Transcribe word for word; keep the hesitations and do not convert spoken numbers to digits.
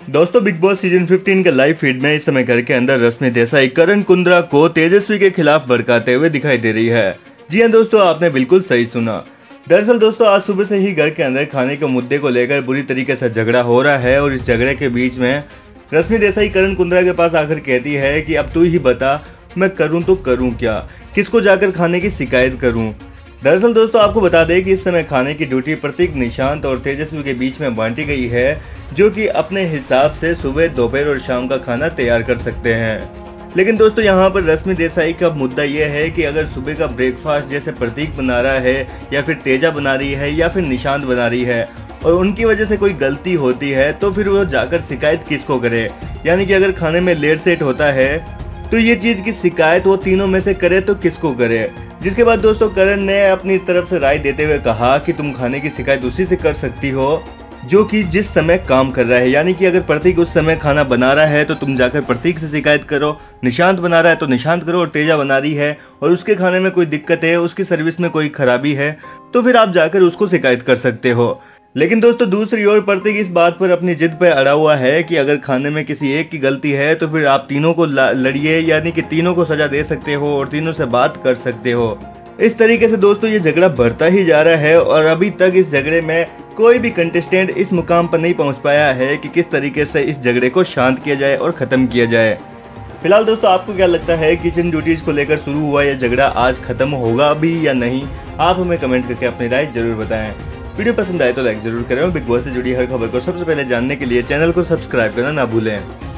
दोस्तों big boss season पंद्रह के लाइव फीड में इस समय घर के अंदर रश्मि देसाई करण कुंद्रा को तेजस्वी के खिलाफ भड़काते हुए दिखाई दे रही है। जी हां दोस्तों, आपने बिल्कुल सही सुना। दरअसल दोस्तों आज सुबह से ही घर के अंदर खाने के मुद्दे को लेकर बुरी तरीके से झगड़ा हो रहा है और इस झगड़े के बीच में रश्मि देसाई करण कुंद्रा के पास आकर कहती है कि अब तू ही बता मैं करूँ तो करूँ क्या, किसको जाकर खाने की शिकायत करूँ। दरअसल दोस्तों आपको बता दें कि इस समय खाने की ड्यूटी प्रतीक, निशांत और तेजस्वी के बीच में बांटी गई है, जो कि अपने हिसाब से सुबह, दोपहर और शाम का खाना तैयार कर सकते हैं। लेकिन दोस्तों यहाँ पर रश्मि देसाई का मुद्दा यह है कि अगर सुबह का ब्रेकफास्ट जैसे प्रतीक बना रहा है या फिर तेजा बना रही है या फिर निशांत बना रही है और उनकी वजह से कोई गलती होती है तो फिर वो जाकर शिकायत किसको करे। यानी कि अगर खाने में लेट सेट होता है तो ये चीज की शिकायत वो तीनों में से करे तो किसको करे। जिसके बाद दोस्तों करण ने अपनी तरफ से राय देते हुए कहा कि तुम खाने की शिकायत उसी से कर सकती हो जो कि जिस समय काम कर रहा है। यानी कि अगर प्रतीक उस समय खाना बना रहा है तो तुम जाकर प्रतीक से शिकायत करो, निशांत बना रहा है तो निशांत करो, और तेजा बना रही है और उसके खाने में कोई दिक्कत है, उसकी सर्विस में कोई खराबी है तो फिर आप जाकर उसको शिकायत कर सकते हो। लेकिन दोस्तों दूसरी ओर प्रतीक इस बात पर अपनी जिद पर अड़ा हुआ है कि अगर खाने में किसी एक की गलती है तो फिर आप तीनों को लड़िए, यानी कि तीनों को सजा दे सकते हो और तीनों से बात कर सकते हो। इस तरीके से दोस्तों ये झगड़ा बढ़ता ही जा रहा है और अभी तक इस झगड़े में कोई भी कंटेस्टेंट इस मुकाम पर नहीं पहुंच पाया है कि किस तरीके से इस झगड़े को शांत किया जाए और खत्म किया जाए। फिलहाल दोस्तों आपको क्या लगता है, किचन ड्यूटीज को लेकर शुरू हुआ यह झगड़ा आज खत्म होगा भी या नहीं? आप हमें कमेंट करके अपनी राय जरूर बताएं। वीडियो पसंद आए तो लाइक जरूर करें और बिग बॉस से जुड़ी हर खबर को सबसे पहले जानने के लिए चैनल को सब्सक्राइब करना ना भूलें।